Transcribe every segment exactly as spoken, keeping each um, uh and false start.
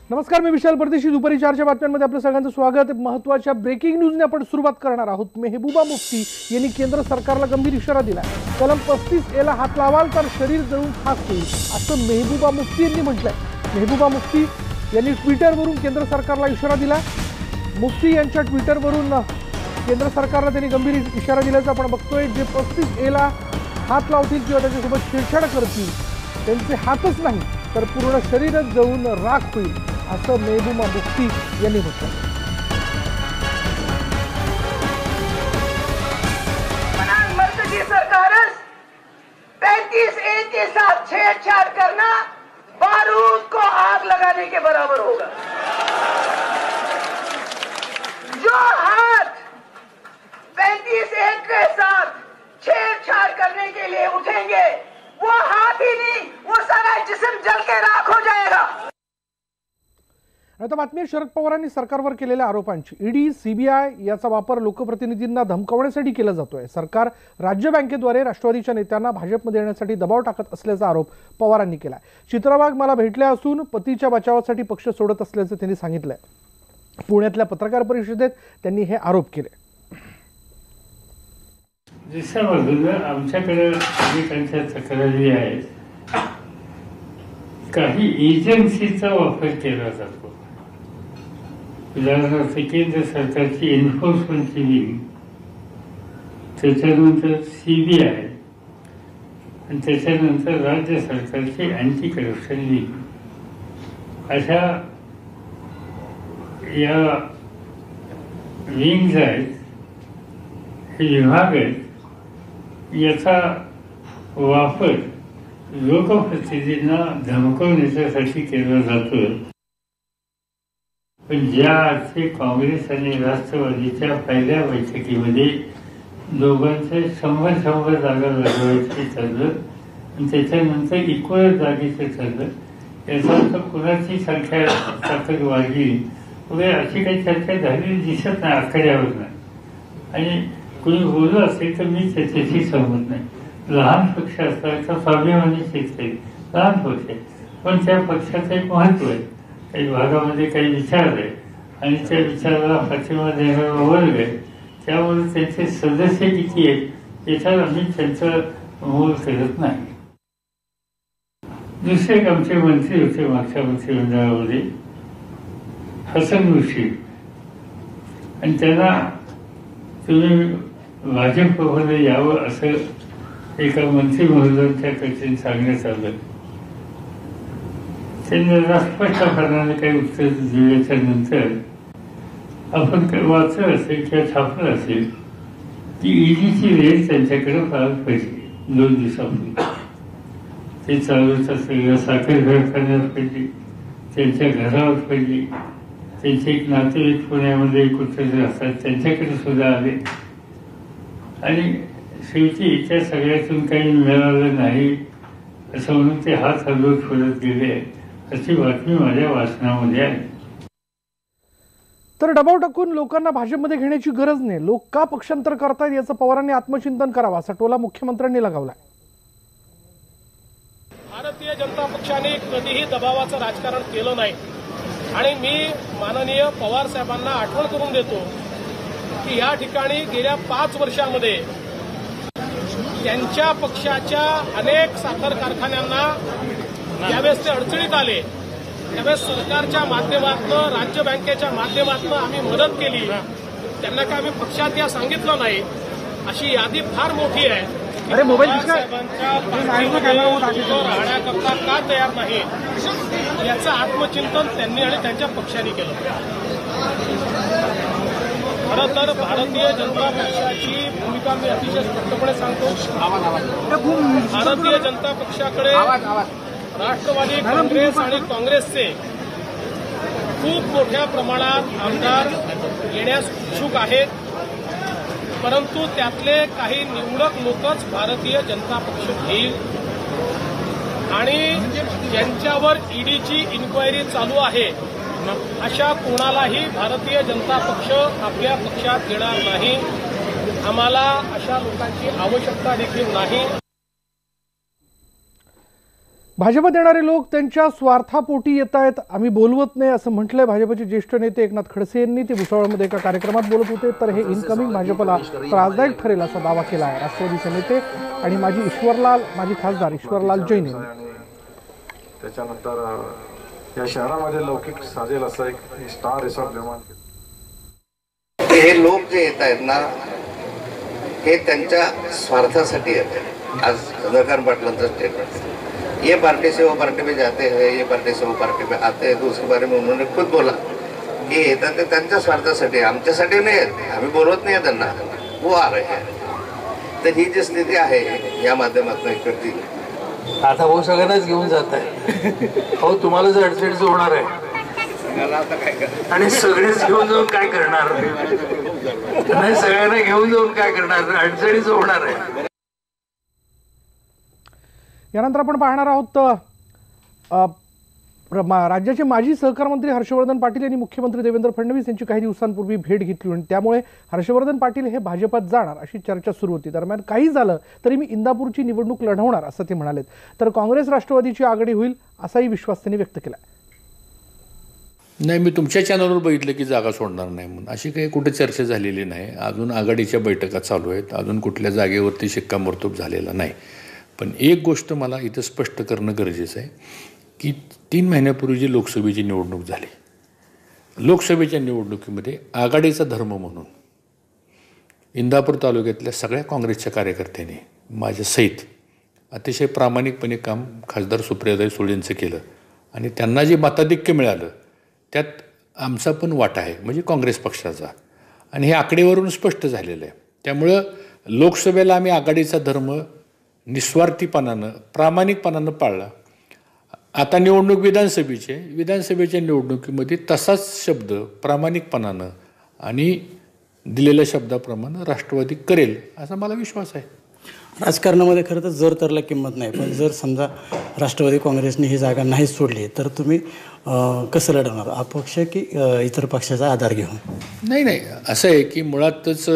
नमस्कार, मी विशाल परदेशी. दुपारी चारच्या बातम्यांमध्ये आपलं सगळ्यांचं स्वागत. महत्त्वाच्या ब्रेकिंग न्यूजने आपण सुरुवात करणार आहोत. मेहबूबा मुफ्ती यांनी केंद्र सरकारला गंभीर इशारा दिला. कलम पस्तीस ए ला हात लावाल तर शरीर जळून खाक होईल, असं मेहबूबा मुफ्ती यांनी म्हटलंय. मेहबूबा मुफ्ती यांनी ट्विटरवरून केंद्र सरकारला इशारा दिला. मुफ्ती यांच्या ट्विटरवरून केंद्र सरकारला त्यांनी गंभीर इशारा दिल्याचं आपण बघतोय. जे पस्तीस ए ला हात लावतील किंवा त्याच्यासोबत छेडछाड करतील त्यांचे हातच नाही तर पूर्ण शरीरच जळून राख होईल, असं मेहबूबा मुफ्ती यांनी म्हटलं. मर्कजी सरकार पैंतीस ए के साथ छेड़छाड़ करना बारूद को आग लगाने के बराबर होगा. जो हाथ पैंतीस ए के साथ छेड़छाड़ करने के लिए उठेंगे वो हाथ ही नहीं, वो सारा जिस्म जल के राख हो जाएगा. आता बातमी शरद पवारांनी सरकारवर केलेल्या आरोपांची. ईडी, सीबीआय याचा वापर लोकप्रतिनिधींना धमकावण्यासाठी केला जातोय. सरकार राज्य बँकेद्वारे राष्ट्रवादीच्या नेत्यांना भाजपमध्ये येण्यासाठी दबाव टाकत असल्याचा आरोप पवारांनी केला. चित्राबाग मला भेटल्या असून पतीच्या बचावासाठी पक्ष सोडत असल्याचं त्यांनी सांगितलंय. पुण्यातल्या पत्रकार परिषदेत त्यांनी हे आरोप केले. आमच्याकडे अनेकांच्या तक्रारी आहेत. काही एजन्सीचा वापर केला जातो. उदाहरणार्थ केंद्र सरकारची एन्फोर्समेंटची विंग, त्याच्यानंतर सीबीआय आणि त्याच्यानंतर राज्य सरकारची अँटी करप्शन विंग, अशा या विंग्ज आहेत, हे विभाग आहेत. याचा वापर लोकप्रतिनिधींना धमकवण्यासाठी केला जातो. पण ज्या अर्थी काँग्रेस आणि राष्ट्रवादीच्या पहिल्या बैठकीमध्ये दोघांचे शंभर शंभर जागा लढवायचे ठरलं आणि त्याच्यानंतर इक्वल जागेचं ठरलं, याचा अर्थ कुणाची संख्या ताकद वाढली वगैरे अशी काही चर्चा झालेली दिसत नाही आखाड्यावर नाही. आणि कोणी बोललं असेल तर मी त्याच्याशी सहमत नाही. लहान पक्ष असतात तर स्वाभिमानी शेतकरी लहान पक्ष आहे, पण त्या पक्षाचं एक महत्व आहे. काही भागामध्ये काही विचार आहे आणि त्या विचाराला पाठिंबा देणारा वर्ग आहे. त्यामुळे त्यांचे सदस्य किती आहेत याच्यावर आम्ही त्यांचं मोल करत नाही. दुसरे एक आमचे मंत्री होते मागच्या मंत्रिमंडळामध्ये, हसन मुश्रीफ, आणि त्यांना तुम्ही भाजपमध्ये यावं असं एका मंत्री महोदयांच्याकडे सांगण्यात आलं. त्यांनी स्पष्टपणाने काही उत्तर दिल्याच्या नंतर आपण वाचलं असेल किंवा छापलं असेल की ईडीची रेट त्यांच्याकडे फार पडली. दोन दिवसापूर्वी ते चालूच असलेल्या साखर कारखान्यावर पडली, त्यांच्या घरावर पडली. त्यांचे एक नातेवाईक पुण्यामध्ये कुठे असतात त्यांच्याकडे सुद्धा आले. आणि शेवटी त्या सगळ्यातून काही मिळालं नाही असं म्हणून ते हात हलवत फिरत गेले, अशी बातमी माझ्या वाचनामध्ये आहे. तर दबाव टाकून लोकांना भाजपमध्ये घेण्याची गरज नाही, लोक का पक्षांतर करतायत याचं पवारांनी आत्मचिंतन करावं असा टोला मुख्यमंत्र्यांनी लगावलाय. भारतीय जनता पक्षाने कधीही दबावाचं राजकारण केलं नाही आणि मी माननीय पवार साहेबांना आठवण करून देतो की या ठिकाणी गेल्या पाच वर्षांमध्ये त्यांच्या पक्षाच्या अनेक साखर कारखान्यांना ज्यावेळेस ते अडचणीत आले त्यावेळेस सरकारच्या माध्यमातून, राज्य बँकेच्या माध्यमातून आम्ही मदत केली. त्यांना काय आम्ही पक्षात या सांगितलं नाही. अशी यादी फार मोठी आहे. साहेबांच्या राहण्याकरता का तयार नाही याचं आत्मचिंतन त्यांनी आणि त्यांच्या पक्षाने केलं. खरं तर भारतीय जनता पक्षाची भूमिका मी अतिशय स्पष्टपणे सांगतो. भारतीय जनता पक्षाकडे राष्ट्रवादी काँग्रेस आणि काँग्रेसचे खूप मोठ्या प्रमाणात आमदार येण्यास इच्छुक आहेत, परंतु त्यातले काही निवडक लोकच भारतीय जनता पक्ष घेईल. आणि ज्यांच्यावर ईडीची इन्क्वायरी चालू आहे अशा कोणालाही भारतीय जनता पक्ष आपल्या पक्षात घेणार नाही. आम्हाला अशा लोकांची आवश्यकता देखील नाही. भाजपत येणारे लोक त्यांच्या स्वार्थापोटी येत आहेत, आम्ही बोलवत नाही असं म्हटलंय भाजपचे ज्येष्ठ नेते एकनाथ खडसे यांनी. ते भुसावळमध्ये एका कार्यक्रमात बोलत होते. तर हे इनकमिंग भाजपला त्रासदायक ठरेल असा दावा केला आहे राष्ट्रवादीचे नेते आणि माजी ईश्वरलाल माजी खासदार ईश्वरलाल जैन यांनी. त्याच्यानंतर या शहरामध्ये लौकिक साजेल असं एक स्टार रिसॉर्ट निर्माण केलं. हे लोक जे येत आहेत ना हे त्यांच्या स्वार्थासाठी येतात. आज चंद्रकांत पाटलांचं स्टेटमेंट, ये पार्टी से वो पार्टी में जाते हैं, ये पार्टी से वो पार्टी में आते हैं, तो उसके बारे में उन्होंने खुद बोला. हे येतात ते त्यांच्या स्वार्थासाठी, आमच्यासाठी नाही येत, आम्ही बोलवत नाही त्यांना, वो आ रहे हैं. तर ही जी स्थिती आहे या माध्यमातून इकडची आता वो सगळ्यांनाच घेऊन जात आहे. हो तुम्हाला जर अडचणीचं होणार आहे आणि सगळेच घेऊन जाऊन काय करणार नाही, सगळ्यांना घेऊन जाऊन काय करणार, अडचणीचं होणार आहे. यानंतर आपण पाहणार आहोत राज्याचे माजी सहकार मंत्री हर्षवर्धन पाटील यांनी मुख्यमंत्री देवेंद्र फडणवीस यांची काही दिवसांपूर्वी भेट घेतली आणि त्यामुळे हर्षवर्धन पाटील हे भाजपात जाणार अशी चर्चा सुरू होती. दरम्यान काही झालं तरी मी इंदापूरची निवडणूक लढवणार असं ते म्हणालेत. तर काँग्रेस राष्ट्रवादीची आघाडी होईल असाही विश्वास त्यांनी व्यक्त केला. नाही, मी तुमच्या चॅनलवर बघितलं की जागा सोडणार नाही म्हणून, अशी काही कुठे चर्चा झालेली नाही. अजून आघाडीच्या बैठका चालू आहेत, अजून कुठल्या जागेवरती शिक्कामोर्तब झालेला नाही. पण एक गोष्ट मला इथं स्पष्ट करणं गरजेचं आहे की तीन महिन्यापूर्वी जी लोकसभेची निवडणूक झाली, लोकसभेच्या निवडणुकीमध्ये आघाडीचा धर्म म्हणून इंदापूर तालुक्यातल्या सगळ्या काँग्रेसच्या कार्यकर्त्यांनी माझ्यासहित अतिशय प्रामाणिकपणे काम खासदार सुप्रियाताई सुळेंचं केलं आणि त्यांना जे मताधिक्य मिळालं त्यात आमचा पण वाटा आहे, म्हणजे काँग्रेस पक्षाचा. आणि हे आकडेवारून स्पष्ट झालेलं आहे. त्यामुळं लोकसभेला आम्ही आघाडीचा धर्म निस्वार्थीपणानं प्रामाणिकपणानं पाळला. आता निवडणूक विधानसभेची आहे, विधानसभेच्या निवडणुकीमध्ये तसाच शब्द प्रामाणिकपणानं आणि दिलेल्या शब्दाप्रमाणे राष्ट्रवादी करेल असा मला विश्वास आहे. राजकारणामध्ये खरं तर जर तरला किंमत नाही, पण जर समजा राष्ट्रवादी काँग्रेसने ही जागा नाही सोडली तर तुम्ही कसं लढवणार, अपक्ष की इतर पक्षाचा आधार घेऊन? नाही नाही असं आहे की मुळातच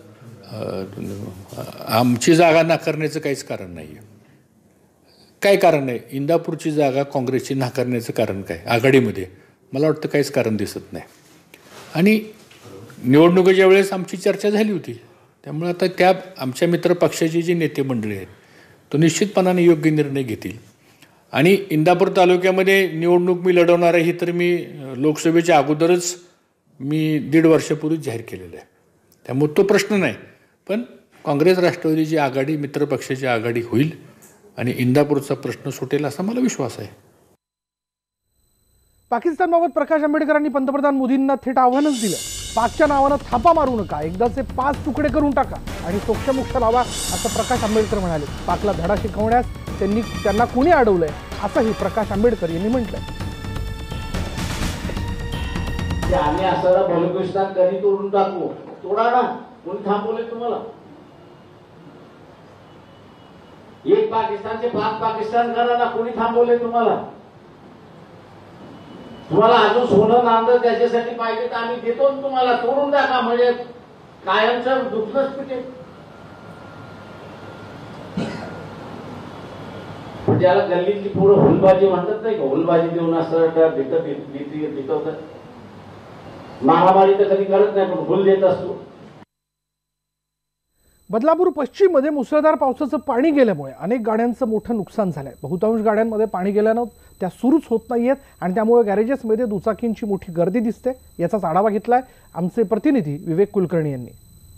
आमची जागा नाकारण्याचं काहीच कारण नाही आहे. काय कारण नाही? इंदापूरची जागा काँग्रेसची नाकारण्याचं कारण काय आघाडीमध्ये? मला वाटतं काहीच कारण दिसत नाही. आणि निवडणुकीच्या वेळेस आमची चर्चा झाली होती, त्यामुळे आता त्या आमच्या मित्रपक्षाची जी नेते मंडळी आहेत तो निश्चितपणाने योग्य निर्णय घेतील. आणि इंदापूर तालुक्यामध्ये निवडणूक मी लढवणार आहे ही तर मी लोकसभेच्या अगोदरच मी दीड वर्षापूर्वीच जाहीर केलेलं आहे. त्यामुळे तो प्रश्न नाही. पण काँग्रेस राष्ट्रवादीची आघाडी मित्रपक्षाची आघाडी होईल आणि इंदापूरचा प्रश्न सुटेल असा मला विश्वास आहे. पाकिस्तानबाबत प्रकाश आंबेडकरांनी पंतप्रधान मोदींना थेट आव्हानच दिलं. पाकच्या नावानं थापा मारू नका, एकदाचे पाच तुकडे करून टाका आणि सोक्षमोक्ष लावा असं प्रकाश आंबेडकर म्हणाले. पाकला धडा शिकवण्यास त्यांनी त्यांना कोणी अडवलंय असंही प्रकाश आंबेडकर यांनी म्हटलंय. आम्ही असं बलुचिस्तान कधी तोडून टाकू, तोडा ना, कोणी थांबवले तुम्हाला? एक पाकिस्तानचे पाक पाकिस्तान करा ना, कोणी थांबवले तुम्हाला? तुम्हाला अजून सोनं नांदं त्याच्यासाठी पाहिजे तर आम्ही देतो ना तुम्हाला, तोडून टाका, म्हणजे कायमचं दुखणंच पिटे. ज्याला गल्लीतली पूर्ण हुलबाजी म्हणतात नाही का, हुलबाजी देऊन असं बितवतात. मारामारी तर कधी करत नाही पण हुल देत असतो. बदलापूर पश्चिम मध्ये मुसळधार पावसाचं पाणी गेल्यामुळे अनेक गाड्यांचं मोठं नुकसान झालंय. बहुतांश गाड्यांमध्ये पाणी गेल्यानं त्या सुरूच होत नाहीयेत आणि त्यामुळे गॅरेजेसमध्ये दुचाकींची मोठी गर्दी दिसते. याचाच आढावा घेतलाय आमचे प्रतिनिधी विवेक कुलकर्णी यांनी.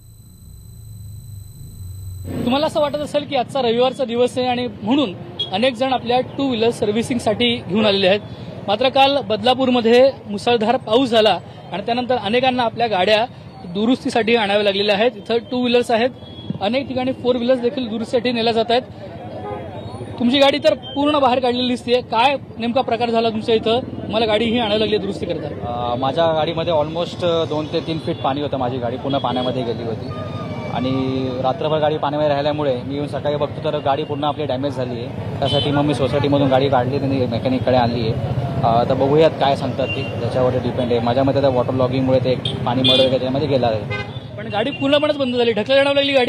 तुम्हाला असं वाटत असेल की आजचा रविवारचा दिवस आहे आणि म्हणून अनेक जण आपल्या टू व्हीलर सर्व्हिसिंगसाठी घेऊन आलेले आहेत. मात्र काल बदलापूरमध्ये मुसळधार पाऊस झाला आणि त्यानंतर अनेकांना आपल्या गाड्या दुरुस्तीसाठी आणाव्या लागलेल्या आहेत. इथं टू व्हीलर्स आहेत, अनेक ठिकाणी फोर व्हीलर्स देखील दुरुस्तीसाठी नेल्या जात आहेत. तुमची गाडी तर पूर्ण बाहेर काढलेली दिसते. काय नेमका प्रकार झाला तुमच्या इथं? मला गाडी ही आणायला लागली दुरुस्ती करता? माझ्या गाडीमध्ये ऑलमोस्ट दोन ते तीन फीट पाणी होतं. माझी गाडी पूर्ण पाण्यामध्ये गेली होती आणि रात्रभर गाडी पाण्यामध्ये राहिल्यामुळे मी येऊन सकाळी बघतो तर गाडी पूर्ण आपली डॅमेज झाली आहे. त्यासाठी मग मी सोसायटीमधून गाडी काढली आणि मेकॅनिककडे आणली आहे. तर बघूयात काय सांगतात ती, त्याच्यावर डिपेंड आहे. माझ्या मते त्या वॉटर लॉगिंगमुळे ते पाणी मड वगैरे त्याच्यामध्ये गेला आहे. पण गाडी पूर्णपणेच बंद झाली, ढकलण्याला लागली गाडी.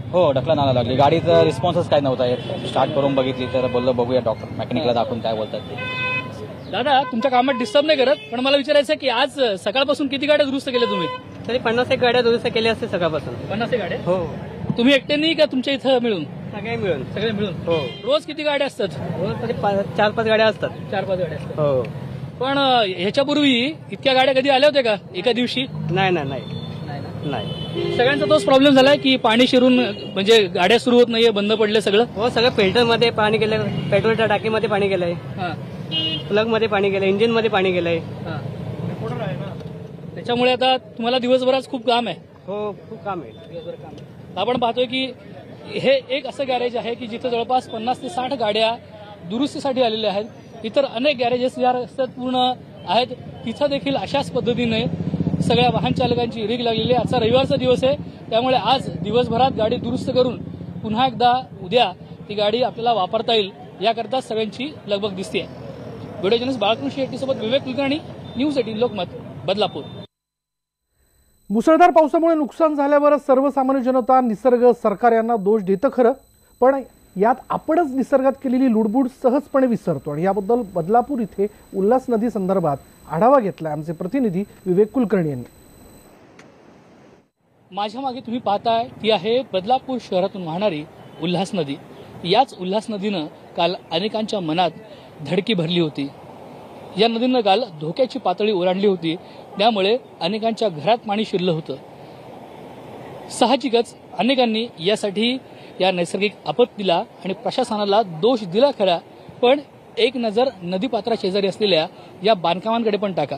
हो, ढकला नाला लागली. गाडीचा रिस्पॉन्सच काय नव्हता येत. स्टार्ट करून बघितली तर बोललो बघूया डॉक्टर मेकॅनिकला दाखवून काय बोलतात ते. दादा, तुमच्या कामात डिस्टर्ब नाही करत, पण मला विचारायचं की आज सकाळपासून किती गाड्या दुरुस्त केल्या तुम्ही? तरी पन्नास एक गाड्या दुरुस्त केल्या असते सकाळपासून. पन्नास एक गाड्या? हो. तुम्ही एकट्यानी का तुमच्या इथं मिळून? सगळे मिळून. सगळे मिळून. हो. रोज किती गाड्या असतात? रोज तरी चार पाच गाड्या असतात. चार पाच गाड्या असतात. हो. पण ह्याच्यापूर्वी इतक्या गाड्या कधी आल्या होत्या का एका दिवशी? नाही ना, नाही नाही. सगळ्यांचा तोच प्रॉब्लेम झालाय की पाणी शिरून म्हणजे गाड्या सुरू होत नाहीये, बंद पडले सगळं? हो, सगळं फिल्टर मध्ये पाणी गेलंय, पेट्रोलच्या टाकीमध्ये पाणी गेलंय, प्लग मध्ये पाणी गेलंय, इंजिन मध्ये पाणी गेलंय. त्याच्यामुळे आता तुम्हाला दिवसभरात खूप काम आहे. हो, खूप काम आहे. दिवसभर काम आहे. आपण पाहतोय की हे एक असं गॅरेज आहे की जिथे जवळपास पन्नास ते साठ गाड्या दुरुस्तीसाठी आलेल्या आहेत. इतर अनेक गॅरेजेस या रस्त्यात पूर्ण आहेत, तिथं देखील अशाच पद्धतीने सगळ्या वाहन चालकांची रीग लागलेली आहे. आजचा रविवारचा दिवस आहे, त्यामुळे आज दिवसभरात गाडी दुरुस्त करून पुन्हा एकदा उद्या ती गाडी आपल्याला वापरता येईल याकरता सगळ्यांची लगबग दिसते. व्हिडिओ जर्नलिस्ट बाळकृष्ण शेट्टीसोबत विवेक कुलकर्णी, न्यूज एटीन लोकमत, बदलापूर. मुसळधार पावसामुळे नुकसान झाल्यावर सर्वसामान्य जनता, निसर्ग, सरकार यांना दोष देतं खरं, पण यात आपणच निसर्गात केलेली लुडबुड सहजपणे विसरतो. आणि याबद्दल बदलापूर इथे उल्हास नदी संदर्भात आढावा घेतलाय आमचे प्रतिनिधी विवेक कुलकर्णी यांनी. माझ्या मागे तुम्ही पाहताय ती आहे बदलापूर शहरातून वाहणारी उल्हास नदी. याच उल्हास नदीनं काल अनेकांच्या मनात धडकी भरली होती. या नदीनं काल धोक्याची पातळी ओलांडली होती, त्यामुळे अनेकांच्या घरात पाणी शिरलं होतं. साहजिकच अनेकांनी यासाठी या नैसर्गिक आपत्तीला आणि प्रशासनाला दोष दिला खरा, पण एक नजर नदीपात्रा शेजारी असलेल्या या बांधकामांकडे पण टाका.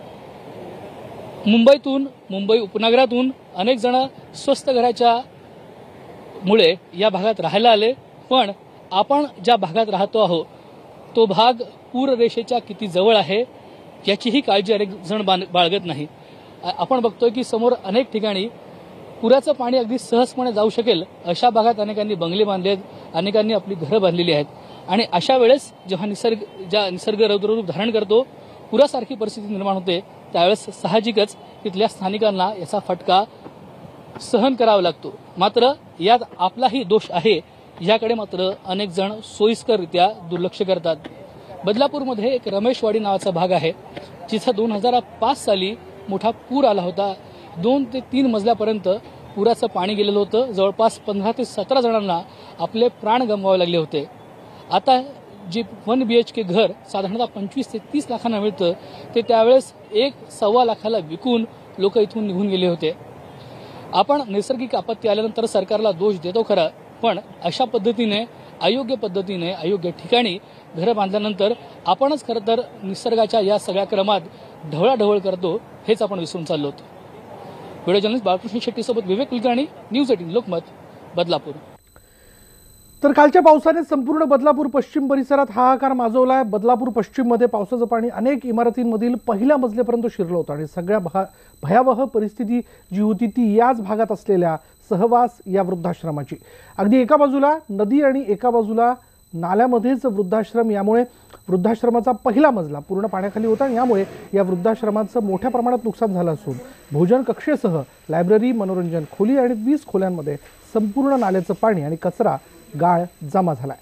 मुंबईतून, मुंबई उपनगरातून अनेक जण स्वस्त घराच्या मुळे या भागात राहायला आले, पण आपण ज्या भागात राहतो आहोत तो भाग पूररेषेच्या किती जवळ आहे याचीही काळजी अनेक जण बाळगत नाही. आपण बघतोय की समोर अनेक ठिकाणी पुराचं पाणी अगदी सहजपणे जाऊ शकेल अशा भागात अनेकांनी बंगले बांधले आहेत, अनेकांनी आपली घरं बांधलेली आहेत. आणि अशा वेळेस जेव्हा निसर्ग ज्या निसर्ग रौद्ररूप धारण करतो, पुरासारखी परिस्थिती निर्माण होते, त्यावेळेस साहजिकच तिथल्या स्थानिकांना याचा फटका सहन करावा लागतो. मात्र यात आपलाही दोष आहे याकडे मात्र अनेक जण सोयीस्कररित्या दुर्लक्ष करतात. बदलापूरमध्ये एक रमेशवाडी नावाचा भाग आहे, जिथं दोन हजार पाच साली मोठा पूर आला होता. दोन ते तीन मजल्यापर्यंत पुराचं पाणी गेलेलं होतं. जवळपास पंधरा ते सतरा जणांना आपले प्राण गमवावे लागले होते. आता जे वन बी एच के घर साधारणतः पंचवीस ते तीस लाखांना मिळतं, ते त्यावेळेस एक सव्वा लाखाला विकून लोक इथून निघून गेले होते. आपण नैसर्गिक आपत्ती आल्यानंतर सरकारला दोष देतो खरा, पण अशा पद्धतीने अयोग्य पद्धतीने अयोग्य ठिकाणी घरं बांधल्यानंतर आपणच खरं तर निसर्गाच्या या सगळ्या क्रमात ढवळाढवळ करतो, हेच आपण विसरून चाललो होतो. व्हिडिओ जर्नलिस्ट बाळकृष्ण शेट्टीसोबत विवेक कुलकर्णी, न्यूज एटीन लोकमत, बदलापूर. तर कालच्या पावसाने संपूर्ण बदलापूर पश्चिम परिसरात हाहाकार माजवलाय. बदलापूर पश्चिम मध्ये पावसाचं पाणी अनेक इमारतींमधील पहिल्या मजल्यापर्यंत शिरलं होतं आणि सगळ्या भयावह परिस्थिती जी होती ती याच भागात असलेल्या सहवास या वृद्धाश्रमाची. अगदी एका बाजूला नदी आणि एका बाजूला नाल्यामध्येच वृद्धाश्रम, यामुळे वृद्धाश्रमाचा पहिला मजला पूर्ण पाण्याखाली होता आणि यामुळे या वृद्धाश्रमाचं मोठ्या प्रमाणात नुकसान झालं असून भोजन कक्षेसह लायब्ररी, मनोरंजन खोली आणि वीस खोल्यांमध्ये संपूर्ण नाल्याचं पाणी आणि कचरा गाळ जमा झालाय.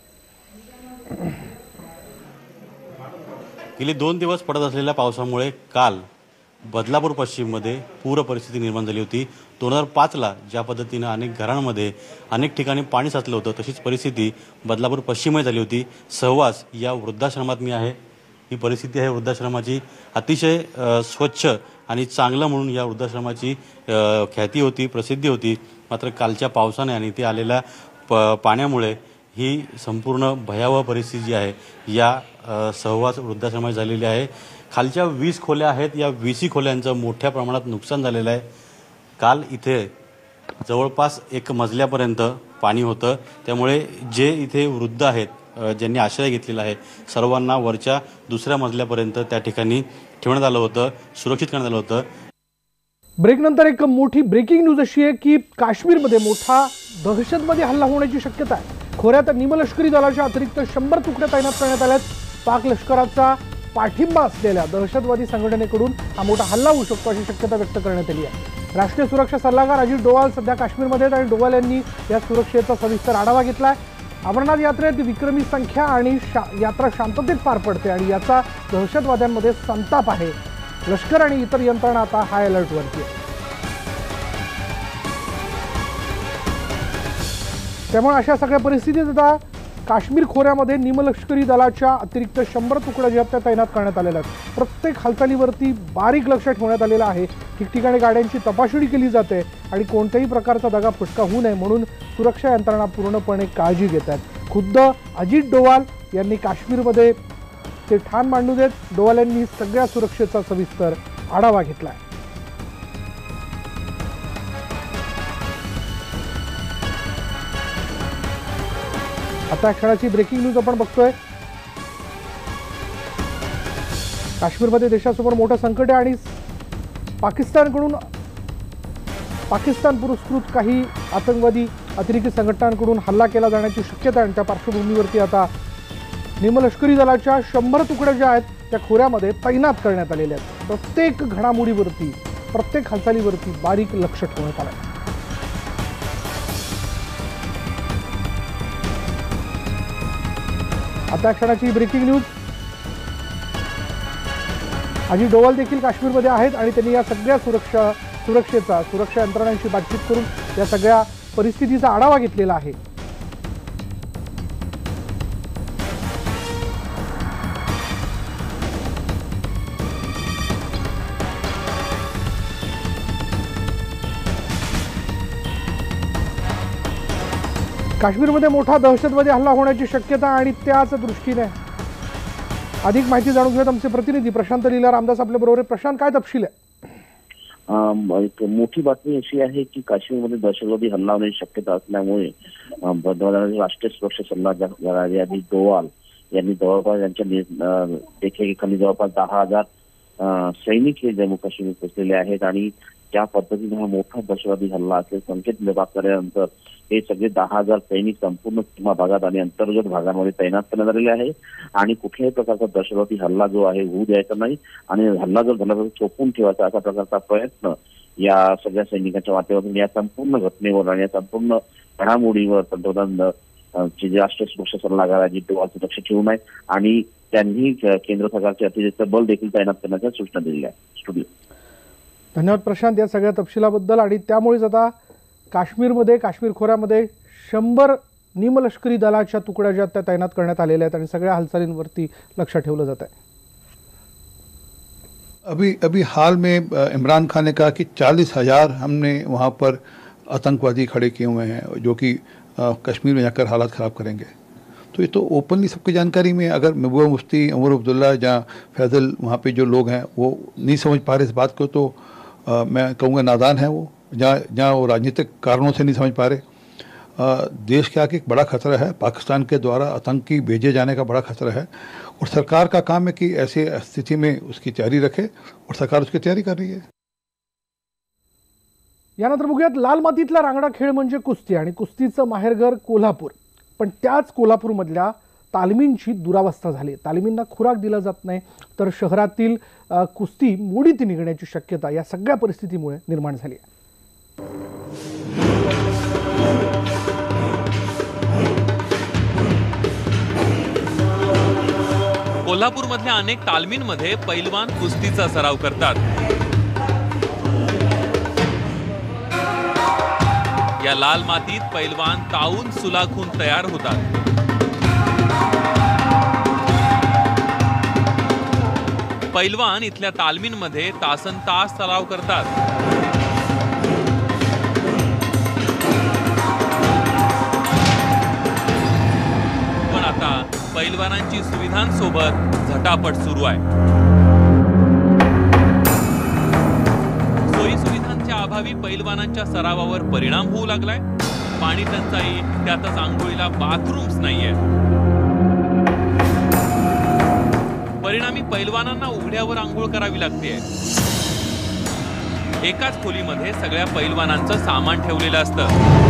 गेली दोन दिवस पडत असलेल्या पावसामुळे काल बदलापूर पश्चिममध्ये पूर परिस्थिती निर्माण झाली होती. दोन हजार पाचला ज्या पद्धतीनं अनेक घरांमध्ये अनेक ठिकाणी पाणी साचलं होतं, तशीच परिस्थिती बदलापूर पश्चिममध्ये झाली होती. सहवास या वृद्धाश्रमात मी आहे. ही परिस्थिती आहे वृद्धाश्रमाची. अतिशय स्वच्छ आणि चांगलं म्हणून या वृद्धाश्रमाची ख्याती होती, प्रसिद्धी होती. मात्र कालच्या पावसाने आणि ते आलेल्या प पाण्यामुळे ही संपूर्ण भयावह परिस्थिती जी आहे या सहवास वृद्धाश्रमात झालेली आहे. खालच्या वीस खोल्या आहेत, या वीसही खोल्यांचं मोठ्या प्रमाणात नुकसान झालेलं आहे. काल इथे जवळपास एक मजल्यापर्यंत पाणी होतं, त्यामुळे जे इथे वृद्ध आहेत, ज्यांनी आश्रय घेतलेला आहे, सर्वांना वरच्या दुसऱ्या मजल्यापर्यंत त्या ठिकाणी ठेवण्यात आलं होतं, सुरक्षित करण्यात आलं होतं. ब्रेकनंतर एक मोठी ब्रेकिंग न्यूज अशी आहे की काश्मीरमध्ये मोठा दहशतवादी हल्ला होण्याची शक्यता आहे. खोऱ्यात निमलष्करी दलाच्या अतिरिक्त शंभर तुकड्या तैनात करण्यात आल्यात. पाक लष्कराचा पाठिंबा असलेल्या दहशतवादी संघटनेकडून हा मोठा हल्ला होऊ शकतो अशी शक्यता व्यक्त करण्यात आली आहे. राष्ट्रीय सुरक्षा सल्लागार अजित डोवाल सध्या काश्मीरमध्ये आहेत आणि डोवाल यांनी या सुरक्षेचा सविस्तर आढावा घेतलाय। अमरनाथ यात्रेत विक्रमी संख्या आणि शा, यात्रा शांततेत पार पडते आणि याचा दहशतवाद्यांमध्ये संताप आहे। लष्कर आणि इतर यंत्रणा आता हाय अलर्टवरती आहे। त्यामुळे अशा सगळ्या परिस्थितीत आता काश्मीर खोऱ्यामध्ये निमलष्करी दलाच्या अतिरिक्त शंभर तुकड्या ज्या त्या तैनात करण्यात आलेल्या आहेत। प्रत्येक हालचालीवरती बारीक लक्ष ठेवण्यात आलेलं आहे। ठिकठिकाणी गाड्यांची तपासणी केली जाते आणि कोणत्याही प्रकारचा दगा फटका होऊ नये म्हणून सुरक्षा यंत्रणा पूर्णपणे काळजी घेत आहेत। खुद्द अजित डोवाल यांनी काश्मीरमध्ये ते ठाण मांडू देत डोवाल यांनी सगळ्या सुरक्षेचा सविस्तर आढावा घेतलाय। आता क्षणाची ब्रेकिंग न्यूज आपण बघतोय। काश्मीरमध्ये देशासमोर मोठं संकट आहे आणि पाकिस्तानकडून पाकिस्तान पुरस्कृत काही आतंकवादी अतिरेकी संघटनांकडून हल्ला केला जाण्याची शक्यता आहे। त्या पार्श्वभूमीवरती आता निमलष्करी दलाच्या शंभर तुकड्या ज्या आहेत त्या खोऱ्यामध्ये तैनात करण्यात आलेल्या आहेत। प्रत्येक घडामोडीवरती प्रत्येक हालचालीवरती बारीक लक्ष ठेवण्यात आलं आहे। आता क्षणाची ब्रेकिंग न्यूज। अजित डोवाल देखील काश्मीरमध्ये आहेत आणि त्यांनी या सगळ्या सुरक्षा सुरक्षेचा सुरक्षा यंत्रणांशी बातचीत करून या सगळ्या परिस्थितीचा आढावा घेतलेला आहे। काश्मीरमध्ये मोठा दहशतवादी हल्ला होण्याची शक्यता आणि त्याच दृष्टीने अधिक माहिती जाणून घेत आमचे प्रतिनिधी प्रशांत लीला रामदास आपल्या बरोबर आहे। प्रशांत, काय तपशील आहे? एक मोठी बातमी अशी आहे की काश्मीरमध्ये दहशतवादी हल्ला होण्याची शक्यता असल्यामुळे राष्ट्रीय सुरक्षा सल्लागार अजित डोवाल यांनी जवळपास यांच्या देखरेखीखाली जवळपास दहा हजार सैनिक हे जम्मू काश्मीर पोहोचलेले आहेत आणि ज्या पद्धतीने हा मोठा दहशतवादी हल्ला असेल संकेत प्राप्तल्यानंतर हे सगळे दहा हजार सैनिक संपूर्ण सीमा भागात आणि अंतर्गत भागांमध्ये तैनात करण्यात आलेले आहे आणि कुठल्याही प्रकारचा दहशतवादी हल्ला जो आहे होऊ द्यायचा नाही आणि हल्ला जर झाला तर चोपून ठेवायचा अशा प्रकारचा प्रयत्न या सगळ्या सैनिकांच्या वाटेवरून या संपूर्ण घटनेवर आणि या संपूर्ण घडामोडीवर पंतप्रधान जे राष्ट्रीय सुरक्षा सल्लागार अजित डोवाल लक्ष ठेवून आहे आणि त्यांनी केंद्र सरकारचे अतिरिक्त बल देखील तैनात करण्याच्या सूचना दिलेल्या आहेत। स्टुडिओ धन्यवाद प्रशांत या सगळ्या तपशिलाबद्दल। आणि त्यामुळेच आता काश्मीरमध्ये काश्मीर खोऱ्यामध्ये शंभर निमलष्करी दलाच्या तुकड्या ज्या त्या तैनात करण्यात आलेल्या आहेत आणि सगळ्या हालचालींवरती लक्ष ठेवलं जात आहे। अभी अभी हाल में इमरान खान ने कहा कि चालीस हजार हमने वहाँ पर आतंकवादी खड़े किए हुए हैं जो कि कश्मीर में जाकर हालात ख़राब करेंगे। तो ये तो ओपनली सबकी जानकारी में, अगर महबूबा मुफ्ती, उमर अब्दुल्ला, जहाँ फैज़ल वहाँ पे जो लोग हैं वो नहीं समझ पा रहे इस बात को, तो आ, मैं कहूँगा नादान है वो, जहाँ जहाँ वो राजनीतिक कारणों से नहीं समझ पा रहे। आ, देश के आगे एक बड़ा खतरा है, पाकिस्तान के द्वारा आतंकी भेजे जाने का बड़ा खतरा है और सरकार का काम है कि ऐसे स्थिति में उसकी तैयारी रखे और सरकार उसकी तैयारी कर रही है। यानंतर बघूयात लाल मातीतला रांगडा खेळ म्हणजे कुस्ती आणि कुस्तीचं माहेरघर कोल्हापूर। पण त्याच कोल्हापूरमधल्या तालमींची दुरावस्था झाली। तालमींना खुराक दिला जात नाही तर शहरातील कुस्ती मोडीत निघण्याची शक्यता या सगळ्या परिस्थितीमुळे निर्माण झाली आहे। कोल्हापूरमधल्या अनेक तालमींमध्ये पैलवान कुस्तीचा सराव करतात। या लाल मातीत पैलवान ताऊन सुलाखून तयार होतात। पैलवान इथल्या तालमींमध्ये तासन तास सराव करतात। पण आता पैलवानांची सुविधांसोबत झटापट सुरू आहे। सोयी सुविधांच्या अभावी पैलवानांच्या सरावावर परिणाम होऊ लागलाय। पाणी टंचाई, त्यातच आंघोळीला बाथरूम्स नाहीये। परिणामी पैलवानांना उघड्यावर आंघोळ करावी लागते। एकाच खोलीमध्ये सगळ्या पैलवानांचं सामान ठेवलेलं असतं।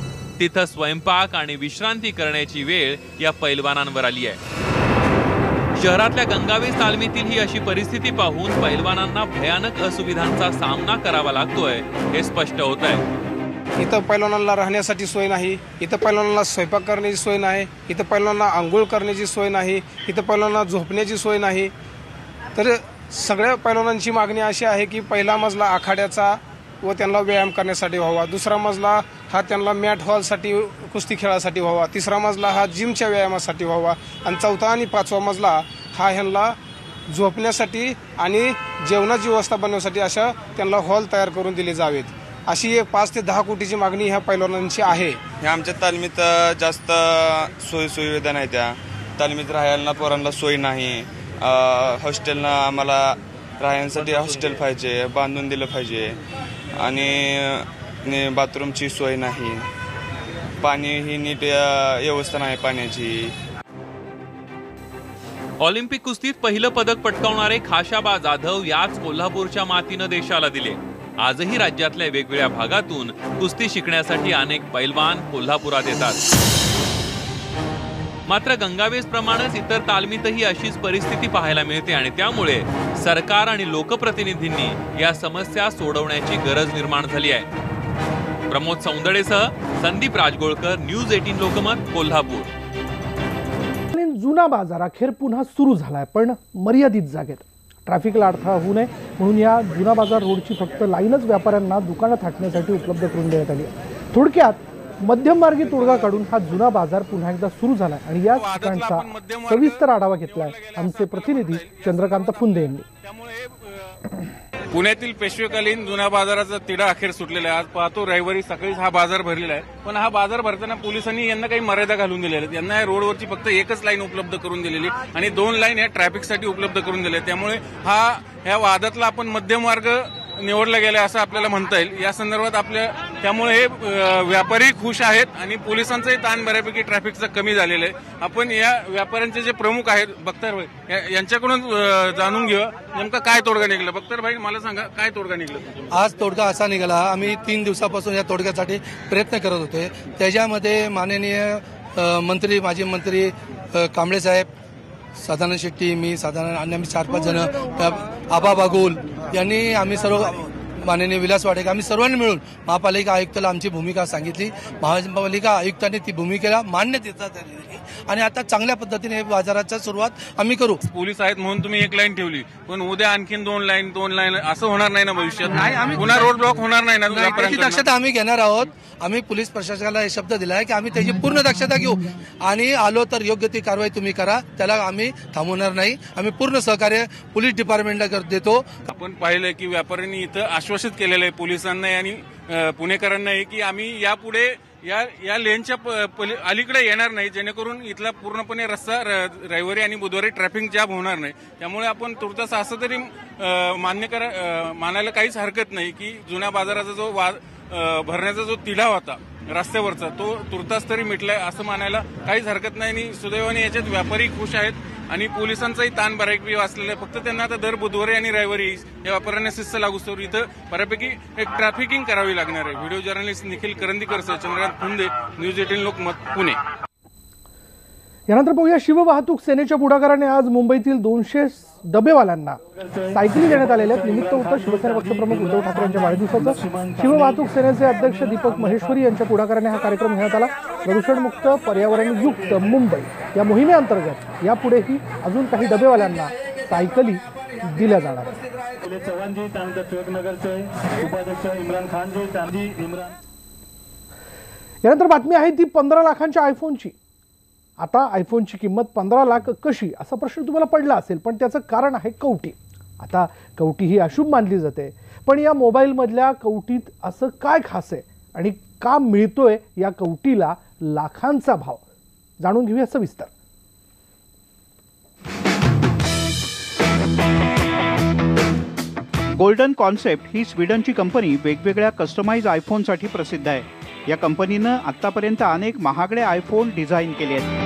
तिथं स्वयंपाक आणि विश्रांती करण्याची वेळ या पैलवानांवर आली आहे। शहरातल्या गंगावेस तालमीतील ही अशी परिस्थिती पाहून पैलवानांना भयानक असुविधांचा सामना करावा लागतोय हे स्पष्ट होत आहे। इथं पैलवानांना राहण्यासाठी सोय नाही, इथं पैलवानांना स्वयंपाक करण्याची सोय नाही, इथं पैलवानांना आंघोळ करण्याची सोय नाही, इथं पैलवानांना झोपण्याची सोय नाही। तर सगळ्या पैलवानांची मागणी अशी आहे की पहिला मजला आखाड्याचा व त्यांना व्यायाम करण्यासाठी व्हावा, दुसरा मजला हा त्यांना मॅट हॉलसाठी कुस्ती खेळासाठी व्हावा, तिसरा मजला हा जिमच्या व्यायामासाठी व्हावा आणि चौथा आणि पाचवा मजला हा ह्यांना झोपण्यासाठी आणि जेवणाची व्यवस्था बनवण्यासाठी अशा त्यांना हॉल तयार करून दिले जावेत। अशी एक पाच ते दहा कोटीची मागणी ह्या पैलवानांची आहे। ह्या आमच्या तालमीत जास्त सोयी सुविधा नाही, त्या तालमीत राहायला पोरांना सोय नाही, हॉस्टेलनं आम्हाला राहण्यासाठी हॉस्टेल पाहिजे, बांधून दिलं पाहिजे आणि बाथरूमची सोय नाही, पाणी ही नीट व्यवस्था नाही पाण्याची। ऑलिम्पिक कुस्तीत पहिलं पदक पटकावणारे खाशाबा जाधव याच कोल्हापूरच्या मातीनं देशाला दिले। आजही राज्यातल्या वेगवेगळ्या भागातून कुस्ती शिकण्यासाठी अनेक पैलवान कोल्हापुरात येतात। मात्र गंगावेस प्रमाणेच इतर तालमीतही अशीच परिस्थिती पाहायला मिळते आणि त्यामुळे सरकार आणि लोकप्रतिनिधींनी या समस्या सोडवण्याची गरज निर्माण झाली आहे। प्रमोद सौंदडेसह संदीप राजगोळकर, न्यूज अठरा लोकमत, कोल्हापूर। जुना बाजार अखेर पुन्हा सुरू झालाय, पण मर्यादित जागेत। ट्रॅफिकला अडथळा होऊ नये म्हणून या जुना बाजार रोडची फक्त लाईनच व्यापाऱ्यांना दुकानं थाटण्यासाठी उपलब्ध करून देण्यात आली आहे। थोडक्यात मध्यममार्गी तोडगा काढून हा जुना बाजार पुन्हा एकदा सुरू झालाय आणि या ठिकाणचा सविस्तर आढावा घेतलाय आमचे प्रतिनिधी चंद्रकांत फुंदे यांनी। पुण्यातील पेशवेकालीन जुन्या बाजाराचा तिढा अखेर सुटलेला आहे। आज पाहतो रविवारी सकाळीच हा बाजार भरलेला आहे, पण हा बाजार भरताना पोलिसांनी यांना काही मर्यादा घालून दिलेल्या आहेत। यांना या रोडवरची फक्त एकच लाईन उपलब्ध करून दिलेली आणि दोन लाईन या ट्रॅफिकसाठी उपलब्ध करून दिल्या, त्यामुळे हा ह्या वादातला आपण मध्यमार्ग निवडला गेला असं आपल्याला म्हणता येईल। या संदर्भात आपल्या त्यामुळे हे व्यापारी खुश आहेत आणि पोलिसांचाही ताण बऱ्यापैकी ट्रॅफिकचा कमी झालेला आहे। आपण या व्यापाऱ्यांचे जे प्रमुख आहेत बख्तर भाई यांच्याकडून जाणून घेऊया नेमका काय तोडगा निघाला। बख्तर भाई मला सांगा काय तोडगा निघाला? आज तोडगा असा निघाला, आम्ही तीन दिवसापासून या तोडग्यासाठी प्रयत्न करत होते। त्याच्यामध्ये माननीय मंत्री माजी मंत्री कांबळे साहेब, सदानंद शेट्टी, मी साधारण अन्य आम्ही चार पाच जण, आबा बागुल यांनी आम्ही सर्व माननीय विलास वाडेकर आम्ही सर्वांनी मिळून महापालिका आयुक्ताला आमची भूमिका सांगितली। महापालिका आयुक्तांनी ती भूमिकेला मान्य देतात आणि आता चांगल्या पद्धतीने बाजाराची सुरुवात आम्ही करू। पोलीस आहेत म्हणून तुम्ही एक लाईन ठेवली, पण उद्या आणखीन दोन लाईन दोन लाईन असं होणार नाही ना भविष्यात? नाही, आम्ही पुन्हा रोड ब्लॉक होणार नाही ना? त्याची दक्षता आम्ही घेणार आहोत। आम्ही पोलीस प्रशासनाला हे शब्द दिला आहे की आम्ही त्याची पूर्ण दक्षता घेऊ आणि आलो तर योग्य ती कारवाई तुम्ही करा, त्याला आम्ही थांबवणार नाही। आम्ही पूर्ण सहकार्य पोलीस डिपार्टमेंटला देतो। आपण पाहिलं की व्यापाऱ्यांनी इथं आश्वासित केलेलं आहे पोलिसांना आणि पुणेकरांना की आम्ही यापुढे या या लेनच्या अलीकडे येणार नाही, जेणेकरून इथला पूर्णपणे रस्ता रविवारी आणि बुधवारी ट्रॅफिक जाम होणार नाही। त्यामुळे आपण तुर्तास असं तरी मान्य करा मानायला काहीच हरकत नाही की जुन्या बाजाराचा जो वाद भरण्याचा जो तिढा होता रस्त्यावरचा तो तुर्तास तरी मिटलाय असं मानायला काहीच हरकत नाही। आणि सुदैवाने याच्यात व्यापारी खुश आहेत आणि पोलिसांचाही ताण बऱ्यापैकी वाचलेला आहे। फक्त त्यांना आता दर बुधवारी आणि रविवारी या व्यापाऱ्यांना शिस्त लागू तर इथं बऱ्यापैकी एक ट्रॅफिकिंग करावी लागणार आहे। व्हिडिओ जर्नलिस्ट निखिल करंदीकर सह चंद्रकांत फुंदे, न्यूज अठरा लोकमत, पुणे। यानंतर पाहूया शिववाहतूक सेनेच्या पुढाकाराने आज मुंबईतील दोनशे डबेवाल्यांना सायकली देण्यात आलेल्या आहेत। निमित्त होतं शिवसेना पक्षप्रमुख उद्धव ठाकरे यांच्या वाढदिवसाचं। शिववाहतूक सेनेचे अध्यक्ष दीपक महेश्वरी यांच्या पुढाकाराने हा कार्यक्रम घेण्यात आला। प्रदूषणमुक्त पर्यावरणयुक्त मुंबई या मोहिमेअंतर्गत यापुढेही अजून काही डबेवाल्यांना सायकली दिल्या जाणार आहेत। चव्हाणजी त्यानंतर टिळकनगरचे उपाध्यक्ष इम्रान खानजी इम्रान यानंतर बातमी आहे ती पंधरा लाखांच्या आयफोनची। आता आयफोनची किंमत पंधरा लाख कशी असा प्रश्न तुम्हाला पडला असेल, पण त्याचं कारण आहे कवटी। आता कवटी ही अशुभ मानली जाते, पण या मोबाईलमधल्या कवटीत असं काय खास आहे आणि का मिळतोय या कवटीला लाखांचा भाव? जाणून घेऊया सविस्तर। गोल्डन कॉन्सेप्ट ही स्वीडनची कंपनी वेगवेगळ्या कस्टमाइज आयफोनसाठी प्रसिद्ध आहे। या कंपनीनं आतापर्यंत अनेक महागडे आयफोन डिझाईन केले आहेत।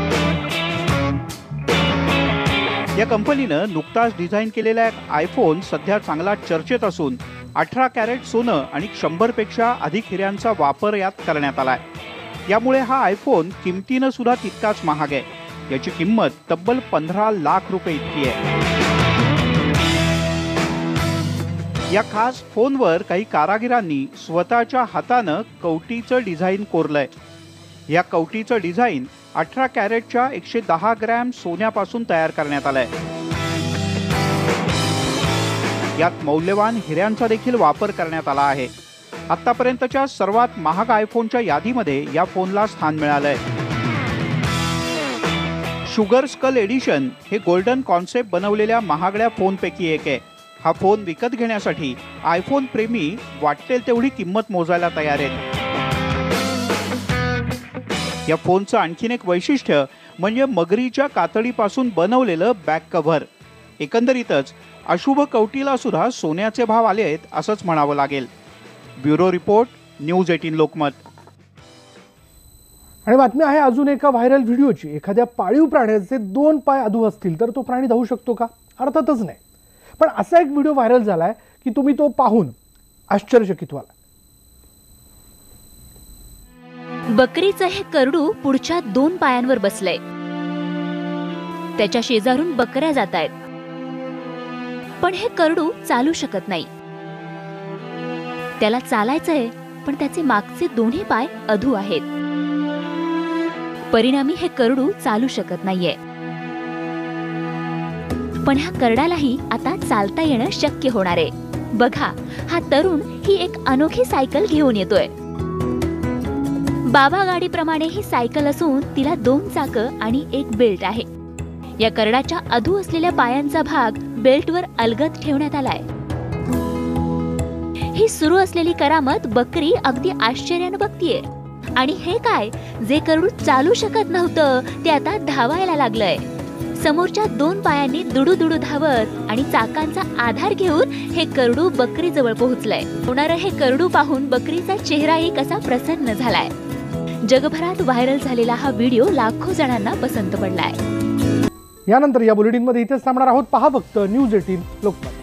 या कंपनीनं नुकताच डिझाईन केलेला एक आयफोन सध्या चांगला चर्चेत असून अठरा कॅरेट सोनं आणि शंभर पेक्षा अधिक हिऱ्यांचा वापर यात करण्यात आलाय। यामुळे हा आयफोन किमतीनं सुद्धा तितकाच महाग आहे। याची किंमत तब्बल पंधरा लाख रुपये इतकी आहे. या खास फोनवर काही कारागिरांनी स्वतःच्या हातानं कवटीचं डिझाईन कोरलंय. या कवटीचं डिझाईन अठरा कॅरेटच्या एकशे दहा ग्रॅम सोन्यापासून तयार करण्यात आलंय. यात मौल्यवान हिऱ्यांचा देखील वापर करण्यात आला आहे. आतापर्यंतच्या सर्वात महाग आयफोनच्या यादीमध्ये या फोनला स्थान मिळालंय. शुगर स्कल एडिशन हे गोल्डन कॉन्सेप्ट बनवलेल्या महागड्या फोनपैकी एक आहे. हा फोन विकत घेण्यासाठी आयफोन प्रेमी वाटेल तेवढी किंमत मोजायला तयार आहेत. या फोनचं आणखीन एक वैशिष्ट्य म्हणजे मगरीच्या कातडीपासून बनवलेलं बॅक कव्हर. एकंदरीतच अशुभ कवटीला सुद्धा सोन्याचे भाव आले आहेत असंच म्हणावं लागेल. ब्युरो रिपोर्ट, न्यूज अठरा लोकमत. आणि बातमी आहे अजून एका व्हायरल व्हिडिओची. एखाद्या पाळीव प्राण्याचे दोन पाय अधू असतील तर तो प्राणी धावू शकतो का? अर्थातच नाही. पण असा एक व्हिडिओ व्हायरल झालाय की तुम्ही तो पाहून आश्चर्यचकित व्हाल. बकरीचं हे करडू पुढच्या दोन पायांवर बसलंय. त्याच्या शेजारून बकऱ्या जात आहेत, पण हे करडू चालू शकत नाही. त्याला चालायचंय, पण त्याचे मागचे दोन्ही पाय अधू आहेत. परिणामी हे करडू चालू शकत नाहीये. पण ह्या करडालाही आता चालता येणं शक्य होणार आहे. बघा, हा तरुण ही एक अनोखी सायकल घेऊन येतोय. बाबा गाडीप्रमाणे ही सायकल असून तिला दोन चाकं आणि एक बेल्ट आहे. या करडाच्या अधू असलेल्या पायांचा भाग बेल्टवर अलगद ठेवण्यात आलाय. ही सुरू असलेली करामत बकरी अगदी आश्चर्यानं बघतीये. आणि हे काय, जे करडू चालू शकत नव्हतं ते आता धावायला लागलंय. समोरच्या दोन पायांनी दुडू दुडू धावत आणि चाकांचा आधार घेऊन हे करडू बकरीजवळ पोहोचलंय. होणारं हे करडू पाहून बकरीचा चेहराही कसा प्रसन्न झालाय. जगभरात व्हायरल झालेला हा व्हिडिओ लाखो जणांना पसंत पडलाय. यानंतर या बुलेटिनमध्ये इथेच थांबणार आहोत. पहा फक्त न्यूज अठरा लोकमत.